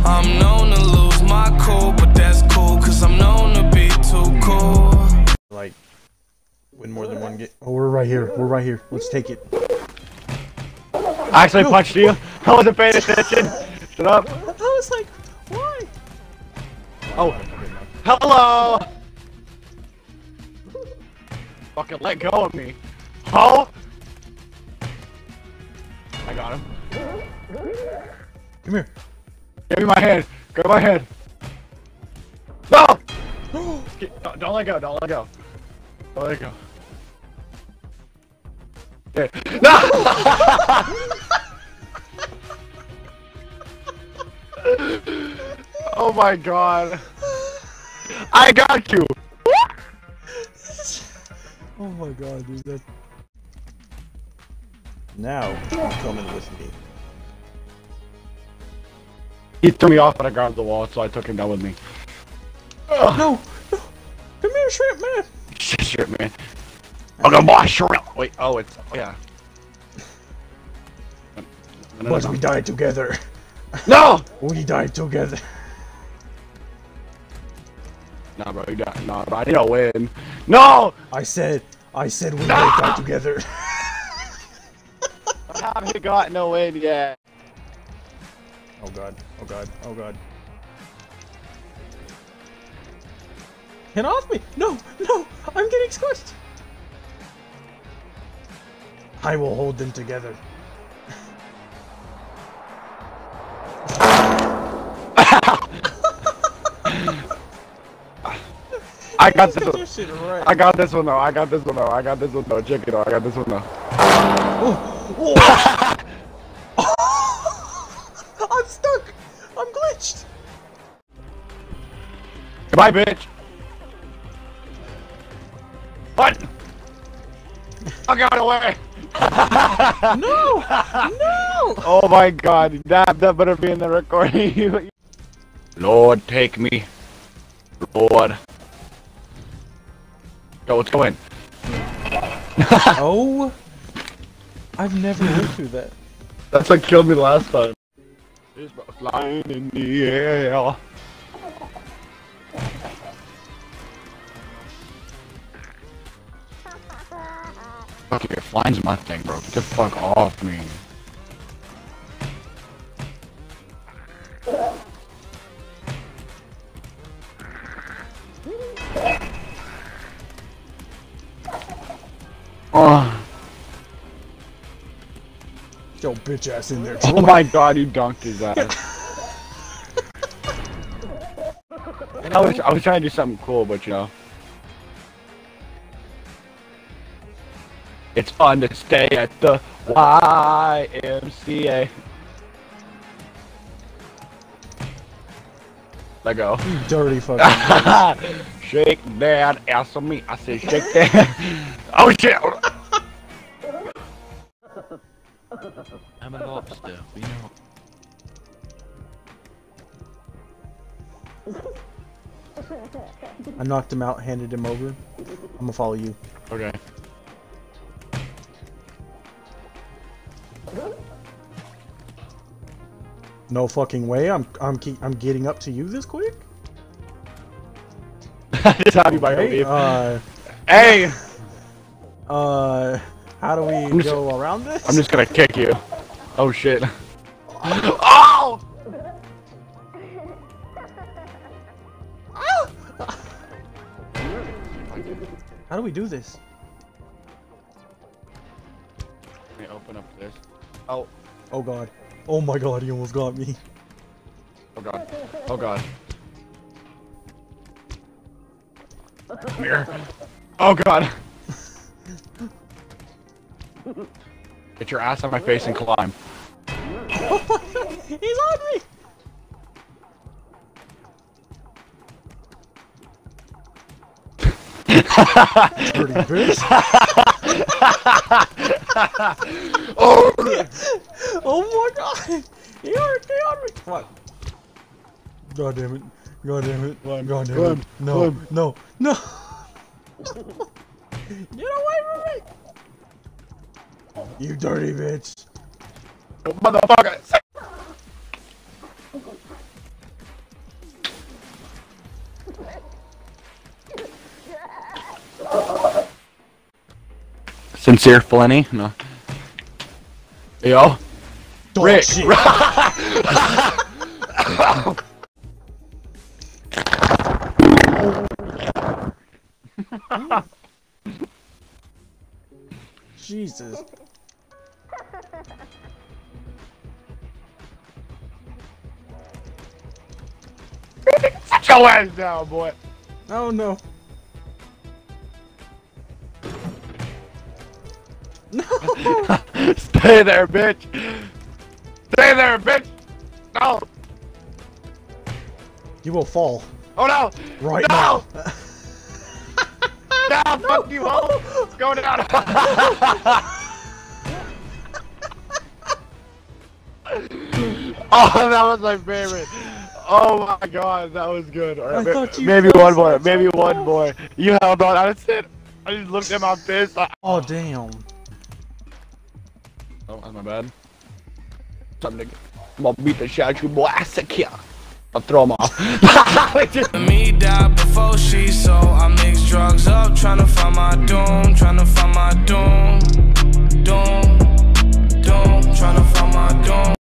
I'm known to lose my cool, but that's cool, cause I'm known to be too cool. Like, win more than one game. Oh, we're right here. We're right here. Let's take it. I actually punched you. I wasn't paying attention. Shut up. I was like, why? Oh, hello. Fucking let go of me. Oh. I got him. Come here. Give me my hand. Grab my hand. No! Don't let go. Don't let go. Don't let go. Okay. No! Oh my god. I got you. Oh my god, dude. That... Now, you're coming with me. He threw me off and I grabbed the wall, so I took him down with me. No! No! Come here, shrimp man! Shrimp man. I'm gonna buy shrimp! Wait, oh, it's. Oh, yeah. But we died together. No! We died together. Nah, bro, you got. Nah, bro, I need to win. No! I said we both died together. I haven't got no win yet. Oh god, oh god, oh god. Get off me! No, no! I'm getting squished! I will hold them together. I got this one. Shit right. I got this one though. I got this one though. I got this one though. Check it out. I got this one though. Oh. I'm stuck! I'm glitched! Goodbye, bitch! What? I got away! No! No! Oh my god, that better be in the recording. Lord, take me. Lord. Go, let's go in. Oh! I've never went through that. That's what killed me last time. It's flying in the air. Fuck you, flying's my thing, bro. Get the fuck off me. Oh. Yo, bitch ass in there. Oh my god, you dunked his ass. I was trying to do something cool, but you know. It's fun to stay at the YMCA. Let go. You dirty fucking Shake that ass on me. I said shake that. Oh shit! I'm a lobster, we know. I knocked him out, handed him over. I'm gonna follow you. Okay. No fucking way. I'm getting up to you this quick. Just how you might Hey, leave. hey. Hey! How do we go around this? I'm just gonna kick you. Oh shit. Oh! How do we do this? Let me open up this. Oh. Oh god. Oh my god, he almost got me. Oh god. Oh god. Come here. Oh god. Get your ass on my face and climb. Oh my god, he's on me! Pretty bitch. Oh! Oh my god! He already on me! What? God damn it. God damn it. God damn Climb, it. No, climb. no, no! Get away from me! You dirty bitch. Motherfucker! Sincere Flenny? No. Yo. Dog Rick. shit. Jesus. Sit your ass down, boy. Oh no. No. Stay there, bitch. Stay there, bitch. No. You will fall Oh no. right No. now. No, fuck you, hoe. It's going down. Oh, that was my favorite. Oh my god, that was good. All right, I thought you maybe fell one more. so Maybe one fast. more. You held on. I just said. I just looked at my fist. Oh damn. Oh, that's my bad. Time to. I'm gonna beat the shit out of you, boy. I said, yeah. I'll throw him off. Me died before she, so I mix drugs